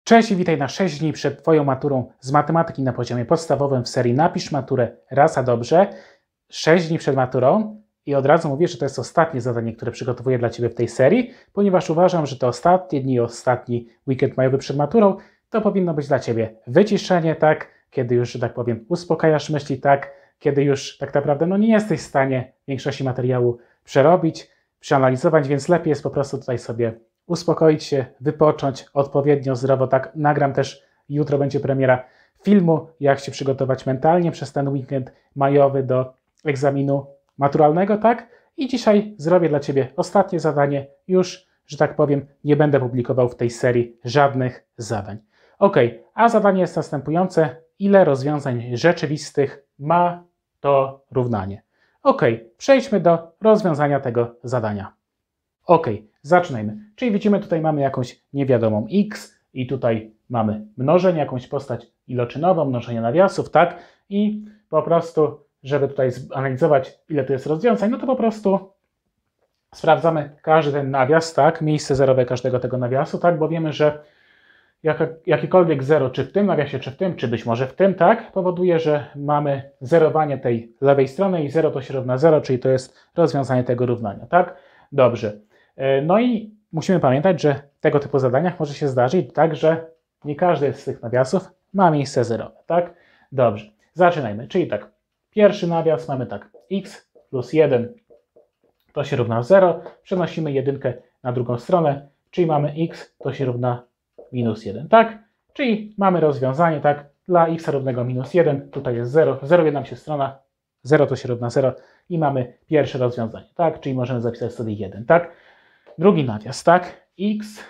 Cześć i witaj na 6 dni przed Twoją maturą z matematyki na poziomie podstawowym w serii Napisz maturę raz a dobrze. 6 dni przed maturą i od razu mówię, że to jest ostatnie zadanie, które przygotowuję dla Ciebie w tej serii, ponieważ uważam, że te ostatnie dni, ostatni weekend majowy przed maturą to powinno być dla Ciebie wyciszenie, tak? Kiedy już, że tak powiem, uspokajasz myśli, tak? Kiedy już tak naprawdę nie jesteś w stanie większości materiału przerobić, przeanalizować, więc lepiej jest po prostu tutaj sobie uspokoić się, wypocząć odpowiednio, zdrowo. Tak, nagram też, jutro będzie premiera filmu, jak się przygotować mentalnie przez ten weekend majowy do egzaminu maturalnego, tak? I dzisiaj zrobię dla Ciebie ostatnie zadanie. Już, że tak powiem, nie będę publikował w tej serii żadnych zadań. Ok, a zadanie jest następujące. Ile rozwiązań rzeczywistych ma to równanie? Ok, przejdźmy do rozwiązania tego zadania. Ok, zaczynajmy. Czyli widzimy, tutaj mamy jakąś niewiadomą x i tutaj mamy mnożenie, jakąś postać iloczynową, mnożenie nawiasów, tak? I po prostu, żeby tutaj zanalizować, ile tu jest rozwiązań, no to po prostu sprawdzamy każdy ten nawias, tak? Miejsce zerowe każdego tego nawiasu, tak? Bo wiemy, że jakiekolwiek zero, czy w tym nawiasie, czy w tym, czy być może w tym, tak? Powoduje, że mamy zerowanie tej lewej strony i 0 to się równa 0, czyli to jest rozwiązanie tego równania, tak? Dobrze. No i musimy pamiętać, że w tego typu zadaniach może się zdarzyć tak, że nie każdy z tych nawiasów ma miejsce zerowe, tak? Dobrze, zaczynajmy. Czyli tak, pierwszy nawias mamy tak, x plus 1 to się równa 0, przenosimy jedynkę na drugą stronę, czyli mamy x to się równa minus 1, tak? Czyli mamy rozwiązanie, tak, dla x równego minus 1, tutaj jest 0, 0 nam się strona, 0 to się równa 0 i mamy pierwsze rozwiązanie, tak? Czyli możemy zapisać sobie 1, tak? Drugi nawias, tak? X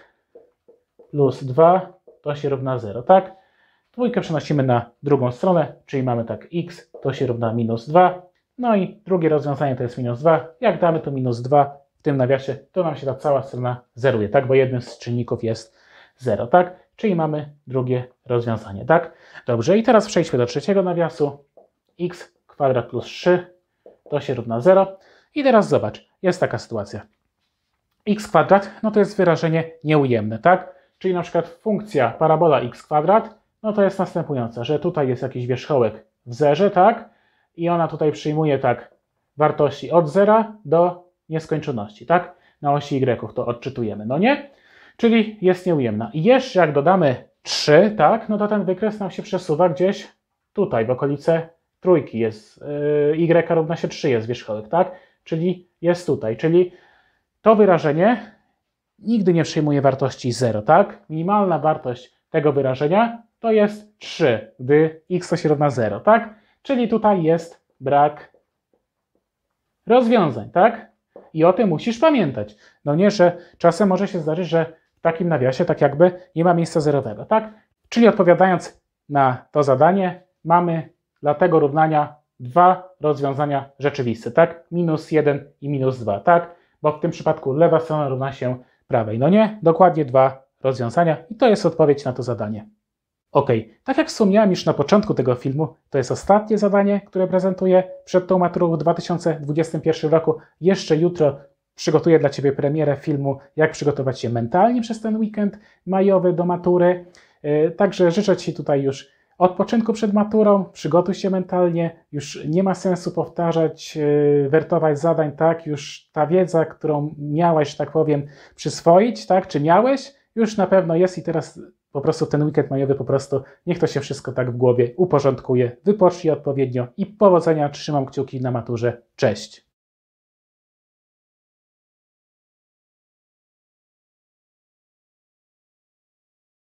plus 2 to się równa 0, tak? Dwójkę przenosimy na drugą stronę, czyli mamy tak, x to się równa minus 2. No i drugie rozwiązanie to jest minus 2. Jak damy to minus 2 w tym nawiasie, to nam się ta cała strona zeruje, tak? Bo jednym z czynników jest 0, tak? Czyli mamy drugie rozwiązanie, tak? Dobrze, i teraz przejdźmy do trzeciego nawiasu. X kwadrat plus 3 to się równa 0. I teraz zobacz, jest taka sytuacja. X kwadrat, no to jest wyrażenie nieujemne, tak? Czyli na przykład funkcja parabola x kwadrat, no to jest następująca, że tutaj jest jakiś wierzchołek w zerze, tak? I ona tutaj przyjmuje tak wartości od 0 do nieskończoności, tak? Na osi y to odczytujemy, no nie? Czyli jest nieujemna. I jeszcze jak dodamy 3, tak? No to ten wykres nam się przesuwa gdzieś tutaj, w okolice trójki jest, y równa się 3 jest wierzchołek, tak? Czyli jest tutaj, czyli to wyrażenie nigdy nie przyjmuje wartości 0, tak? Minimalna wartość tego wyrażenia to jest 3, gdy x to się równa 0, tak? Czyli tutaj jest brak rozwiązań, tak? I o tym musisz pamiętać. No nie, że czasem może się zdarzyć, że w takim nawiasie tak jakby nie ma miejsca zerowego, tak? Czyli odpowiadając na to zadanie, mamy dla tego równania dwa rozwiązania rzeczywiste, tak? Minus 1 i minus 2, tak? Bo w tym przypadku lewa strona równa się prawej. No nie, dokładnie dwa rozwiązania i to jest odpowiedź na to zadanie. Ok, tak jak wspomniałem już na początku tego filmu, to jest ostatnie zadanie, które prezentuję przed tą maturą w 2021 roku. Jeszcze jutro przygotuję dla Ciebie premierę filmu, jak przygotować się mentalnie przez ten weekend majowy do matury. Także życzę Ci tutaj już odpoczynku przed maturą, przygotuj się mentalnie, już nie ma sensu powtarzać, wertować zadań, tak? Już ta wiedza, którą miałeś, że tak powiem, przyswoić, tak? Czy miałeś, już na pewno jest i teraz po prostu ten weekend majowy po prostu niech to się wszystko tak w głowie uporządkuje, wypocznij odpowiednio i powodzenia, trzymam kciuki na maturze, cześć!